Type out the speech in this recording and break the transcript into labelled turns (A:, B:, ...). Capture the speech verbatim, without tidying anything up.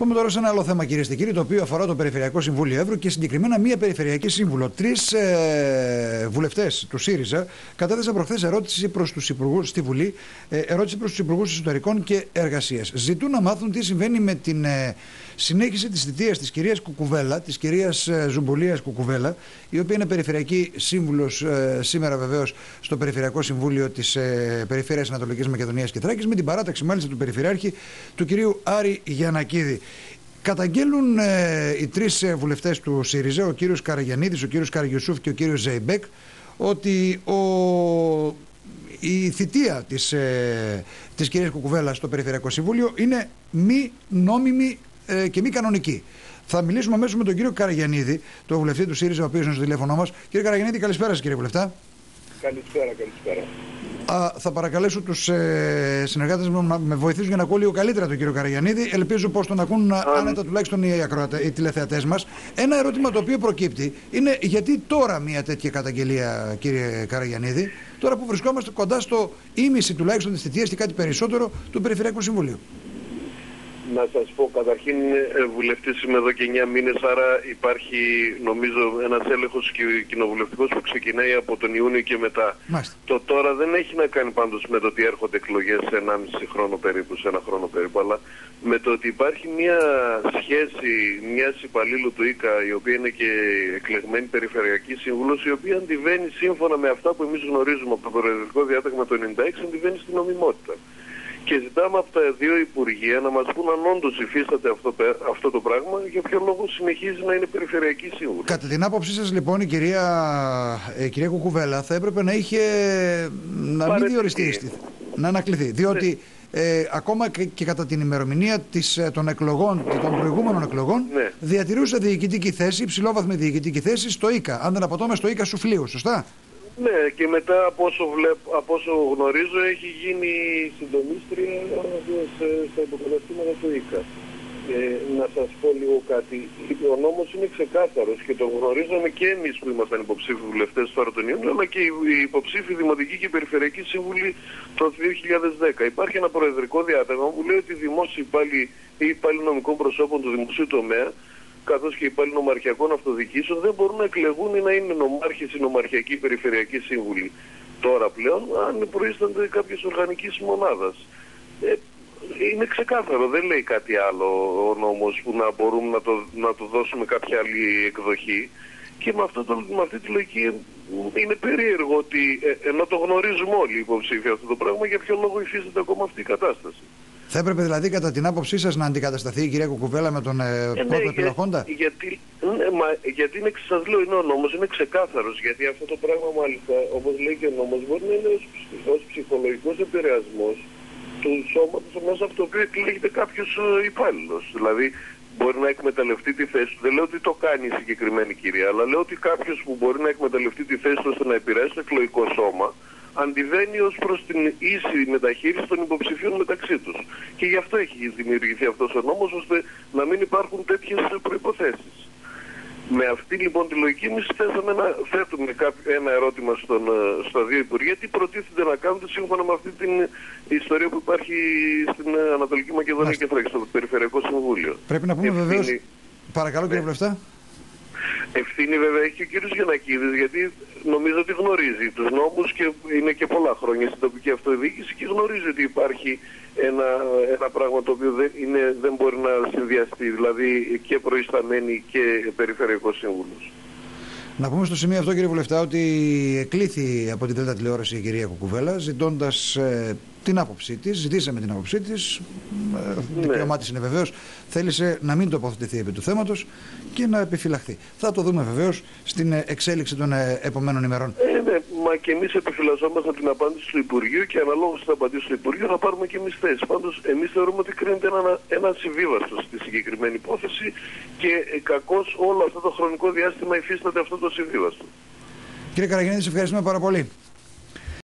A: Πάμε τώρα σε ένα άλλο θέμα, κυρίες και κύριοι, το οποίο αφορά το Περιφερειακό Συμβούλιο Εύρου και συγκεκριμένα μία περιφερειακή σύμβουλο. Τρεις ε, βουλευτές του ΣΥΡΙΖΑ κατέθεσαν προχθές ερώτηση προς τους υπουργούς στη Βουλή, ε, ερώτηση προς τους υπουργούς Εσωτερικών και Εργασίας. Ζητούν να μάθουν τι συμβαίνει με την ε, συνέχιση της θητείας της κυρίας Κουκουβέλα, της κυρίας ε, Ζουμπουλίας Κουκουβέλα, η οποία είναι περιφερειακή σύμβουλος ε, σήμερα βεβαίως στο Περιφερειακό Συμβούλιο της ε, Περιφέρειας Ανατολικής Μακεδονίας και Θράκης, με την παράταξη μάλιστα του Περιφερειάρχη του κυρίου Άρη Γιαννακίδη. Καταγγέλουν ε, οι τρεις ε, βουλευτές του ΣΥΡΙΖΑ, ο κύριος Καραγιαννίδης, ο κύριος Καραγιουσούφ και ο κύριος Ζεϊμπέκ, ότι ο, η θητεία της, ε, της κυρίας Κουκουβέλα στο Περιφερειακό Συμβούλιο είναι μη νόμιμη ε, και μη κανονική. Θα μιλήσουμε αμέσως με τον κύριο Καραγιαννίδη, τον βουλευτή του ΣΥΡΙΖΑ, ο οποίος είναι στο τηλέφωνο μας. Κύριε Καραγιαννίδη, καλησπέρα σας, κύριε βουλευτά.
B: Καλησπέρα, καλησπέρα.
A: Α, θα παρακαλέσω τους ε, συνεργάτες μου να με βοηθήσουν για να ακούω λίγο καλύτερα τον κύριο Καραγιαννίδη. Ελπίζω πως τον ακούν Αν... άνετα τουλάχιστον οι, ακροατε, οι τηλεθεατές μας. Ένα ερώτημα το οποίο προκύπτει είναι γιατί τώρα μια τέτοια καταγγελία, κύριε Καραγιαννίδη, τώρα που βρισκόμαστε κοντά στο ίμιση τουλάχιστον της θητείας και κάτι περισσότερο του Περιφερειακού Συμβουλίου.
B: Να σας πω, καταρχήν βουλευτής είμαι εδώ και εννιά μήνες, άρα υπάρχει νομίζω ένας έλεγχος κοινοβουλευτικός που ξεκινάει από τον Ιούνιο και μετά. Μάλιστα. Το τώρα δεν έχει να κάνει πάντως με το ότι έρχονται εκλογές σε ενάμιση χρόνο περίπου, σε ένα χρόνο περίπου, αλλά με το ότι υπάρχει μια σχέση μιας υπαλλήλου του ΙΚΑ, η οποία είναι και εκλεγμένη περιφερειακή σύμβουλος, η οποία αντιβαίνει σύμφωνα με αυτά που εμείς γνωρίζουμε από το Προεδρικό Διάταγμα του ενενήντα έξι, αντιβαίνει στην νομιμότητα. Και ζητάμε από τα δύο Υπουργεία να μας πούν αν όντως υφίσταται αυτό, αυτό το πράγμα, για ποιο λόγο συνεχίζει να είναι περιφερειακή σύμβουλη. Κατά την άποψή σας, λοιπόν, η κυρία, η κυρία Κουκουβέλα θα έπρεπε να είχε να μην διοριστεί, να ανακληθεί. Διότι ναι. ε, ακόμα και, και κατά την ημερομηνία της, των εκλογών, των προηγούμενων εκλογών, ναι. διατηρούσε διοικητική θέση, υψηλόβαθμη διοικητική θέση στο ΙΚΑ. Αν δεν απατώμε, στο ΙΚΑ Σουφλίου, σωστά. Ναι, και μετά από όσο, βλέπ, από όσο γνωρίζω έχει γίνει συντονίστρια στα υποκαταστήματα του ΙΚΑ. Ε, να σας πω λίγο κάτι. Ο νόμος είναι ξεκάθαρος και το γνωρίζαμε και εμείς που ήμασταν υποψήφοι βουλευτές τώρα τον Ιούνιο, αλλά και οι υποψήφοι Δημοτική και Περιφερειακή Σύμβουλη το δύο χιλιάδες δέκα. Υπάρχει ένα προεδρικό διάταγμα που λέει ότι οι δημόσιοι υπάλληλοι ή υπάλληλοι νομικών προσώπων του δημοσίου τομέα, καθώς και οι υπάλληλοι νομαρχιακών αυτοδιοικήσεων, δεν μπορούν να εκλεγούν ή να είναι νομάρχες ή νομαρχιακοί περιφερειακοί σύμβουλοι. Τώρα πλέον, αν προείστανται κάποιες οργανικής μονάδας. Ε, είναι ξεκάθαρο, δεν λέει κάτι άλλο ο νόμος που να μπορούμε να το, να το δώσουμε κάποια άλλη εκδοχή. Και με, αυτό το, με αυτή τη λογική είναι περίεργο ότι, ε, ενώ το γνωρίζουμε όλοι οι υποψήφοι αυτό το πράγμα, για ποιο λόγο υφίσταται ακόμα αυτή η κατάσταση. Θα έπρεπε δηλαδή κατά την άποψή σας να αντικατασταθεί η κυρία Κουκουβέλα με τον ε, ε, πρώτο ναι, επιλογόντα. Για, γιατί, ναι, μα, γιατί είναι, σας λέω, είναι ο νόμος, είναι ξεκάθαρος. Γιατί αυτό το πράγμα μάλιστα, όπως λέει και ο νόμος, μπορεί να είναι ως, ως ψυχολογικός επηρεασμός του σώματος μέσα από το οποίο εκλέγεται κάποιος ε, υπάλληλος. Δηλαδή μπορεί να εκμεταλλευτεί τη θέση του. Δεν λέω ότι το κάνει η συγκεκριμένη κυρία, αλλά λέω ότι κάποιος που μπορεί να εκμεταλλευτεί τη θέση του ώστε να επηρεάσει το εκλογικό σώμα, αντιβαίνει ως προς την ίση μεταχείριση των υποψηφίων μεταξύ τους. Και γι' αυτό έχει δημιουργηθεί αυτός ο νόμος, ώστε να μην υπάρχουν τέτοιες προϋποθέσεις. Με αυτή λοιπόν τη λογική εμείς θέσαμε να θέτουμε ένα ερώτημα στον, στα δύο Υπουργεία, τι προτίθεται να κάνουν σύμφωνα με αυτή την ιστορία που υπάρχει στην Ανατολική Μακεδονία Μάλιστα. και Θράκη, στο Περιφερειακό Συμβούλιο. Πρέπει να πούμε Ευθύνη... βεβαίως... Παρακαλώ κύριε Βουλευτά. Ευθύνη βέβαια έχει και ο κύριος Γιαννακίδης, γιατί νομίζω ότι γνωρίζει τους νόμους και είναι και πολλά χρόνια στην τοπική αυτοδιοίκηση και γνωρίζει ότι υπάρχει ένα, ένα πράγμα το οποίο δεν, είναι, δεν μπορεί να συνδυαστεί, δηλαδή και προϊσταμένη και περιφερειακός σύμβουλος. Να πούμε στο σημείο αυτό, κύριε Βουλευτά, ότι εκλήθη από την Δέλτα Τηλεόραση η κυρία Κουκουβέλα ζητώντας ε, την άποψή της, ζητήσαμε την άποψή της, ε, ναι. δικαιωμά της είναι βεβαίως, θέλησε να μην τοποθετηθεί επί του θέματος και να επιφυλαχθεί. Θα το δούμε βεβαίως στην εξέλιξη των ε, επομένων ημερών. Ε, ναι, μα και εμείς επιφυλασσόμαστε την απάντηση του Υπουργείου και αναλόγως στην απαντήση του Υπουργείου θα πάρουμε και εμείς θέση. Πάντως εμείς θεωρούμε ότι κρίνεται ένα, ένα συμβίβαστο στη συγκεκριμένη υπόθεση και ε, κακώς όλο αυτό το χρονικό διάστημα υφίσταται αυτό το συμβίβαστο. Κύριε Καραγιαννίδη, σας ευχαριστούμε πάρα πολύ.